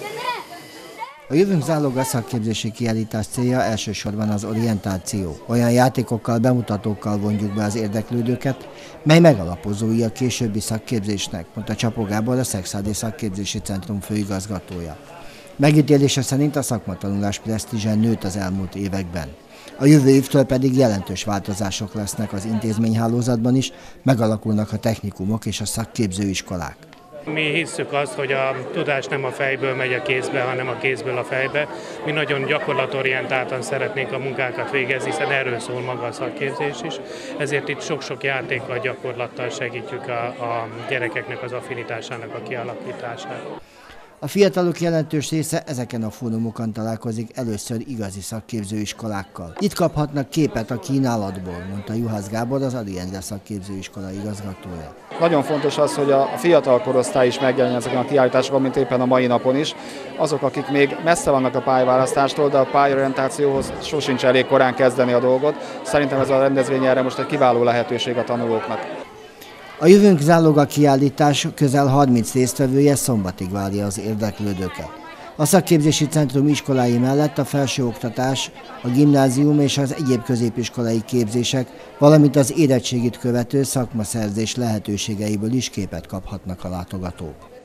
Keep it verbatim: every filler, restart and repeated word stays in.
A Jövőnk záloga szakképzési kiállítás célja elsősorban az orientáció. Olyan játékokkal, bemutatókkal vonjuk be az érdeklődőket, mely megalapozói a későbbi szakképzésnek, mondta Csapó Gábor, a Szekszárdi Szakképzési Centrum főigazgatója. Megítélése szerint a szakmatanulás presztízse nőtt az elmúlt években. A jövő évtől pedig jelentős változások lesznek az intézményhálózatban is, megalakulnak a technikumok és a szakképzőiskolák. Mi hisszük azt, hogy a tudás nem a fejből megy a kézbe, hanem a kézből a fejbe. Mi nagyon gyakorlatorientáltan szeretnénk a munkákat végezni, hiszen erről szól maga a szakképzés is. Ezért itt sok-sok játékkal, gyakorlattal segítjük a, a gyerekeknek az affinitásának a kialakítását. A fiatalok jelentős része ezeken a fórumokon találkozik először igazi szakképzőiskolákkal. Itt kaphatnak képet a kínálatból, mondta Juhász Gábor, az Ady Endre Szakképzőiskola igazgatója. Nagyon fontos az, hogy a fiatal korosztály is megjelenjen ezeken a kiállításokon, mint éppen a mai napon is. Azok, akik még messze vannak a pályaválasztástól, de a pályorientációhoz sosincs elég korán kezdeni a dolgot. Szerintem ez a rendezvény erre most egy kiváló lehetőség a tanulóknak. A Jövőnk záloga kiállítás közel harminc résztvevője szombatig várja az érdeklődőket. A szakképzési centrum iskolái mellett a felsőoktatás, a gimnázium és az egyéb középiskolai képzések, valamint az érettségit követő szakmaszerzés lehetőségeiből is képet kaphatnak a látogatók.